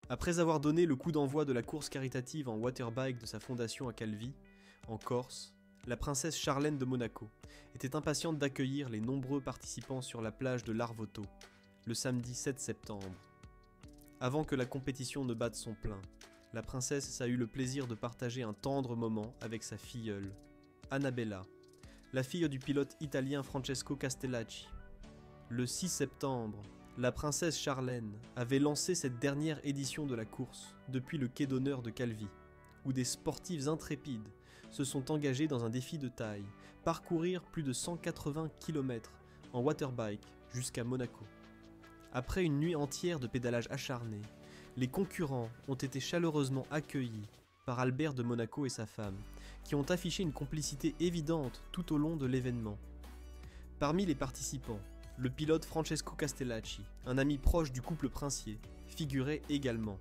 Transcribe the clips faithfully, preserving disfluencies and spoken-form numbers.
Après avoir donné le coup d'envoi de la course caritative en waterbike de sa fondation à Calvi, en Corse, la princesse Charlène de Monaco était impatiente d'accueillir les nombreux participants sur la plage de Larvoto, le samedi sept septembre. Avant que la compétition ne batte son plein, la princesse a eu le plaisir de partager un tendre moment avec sa filleule, Annabella, la fille du pilote italien Francesco Castellacci. Le six septembre, la princesse Charlène avait lancé cette dernière édition de la course depuis le quai d'honneur de Calvi, où des sportifs intrépides se sont engagés dans un défi de taille, parcourir plus de cent quatre-vingts kilomètres en waterbike jusqu'à Monaco. Après une nuit entière de pédalage acharné, les concurrents ont été chaleureusement accueillis par Albert de Monaco et sa femme, qui ont affiché une complicité évidente tout au long de l'événement. Parmi les participants, le pilote Francesco Castellacci, un ami proche du couple princier, figurait également.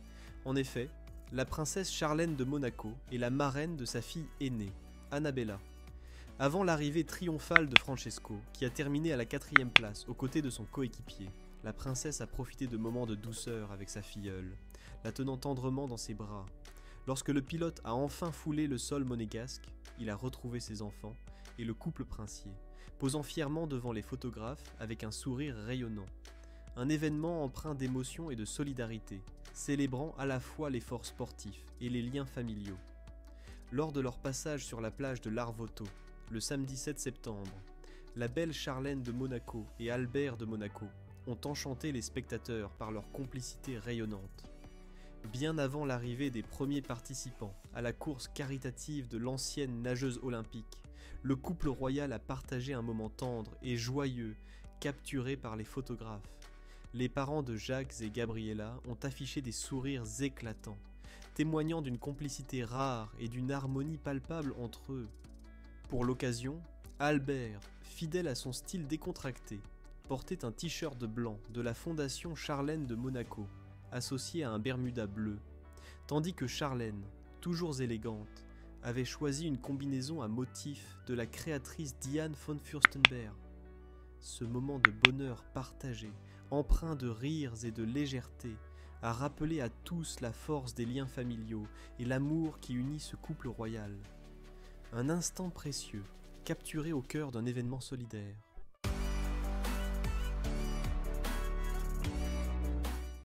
En effet, la princesse Charlène de Monaco est la marraine de sa fille aînée, Annabella. Avant l'arrivée triomphale de Francesco, qui a terminé à la quatrième place aux côtés de son coéquipier, la princesse a profité de moments de douceur avec sa filleule, la tenant tendrement dans ses bras. Lorsque le pilote a enfin foulé le sol monégasque, il a retrouvé ses enfants et le couple princier, posant fièrement devant les photographes avec un sourire rayonnant. Un événement empreint d'émotion et de solidarité, célébrant à la fois l'effort sportif et les liens familiaux. Lors de leur passage sur la plage de Larvoto, le samedi sept septembre, la belle Charlène de Monaco et Albert de Monaco ont enchanté les spectateurs par leur complicité rayonnante. Bien avant l'arrivée des premiers participants à la course caritative de l'ancienne nageuse olympique, le couple royal a partagé un moment tendre et joyeux, capturé par les photographes. Les parents de Jacques et Gabriella ont affiché des sourires éclatants, témoignant d'une complicité rare et d'une harmonie palpable entre eux. Pour l'occasion, Albert, fidèle à son style décontracté, portait un t-shirt blanc de la fondation Charlène de Monaco, associé à un bermuda bleu, tandis que Charlène, toujours élégante, avait choisi une combinaison à motifs de la créatrice Diane von Furstenberg. Ce moment de bonheur partagé, empreint de rires et de légèreté, a rappelé à tous la force des liens familiaux et l'amour qui unit ce couple royal. Un instant précieux, capturé au cœur d'un événement solidaire.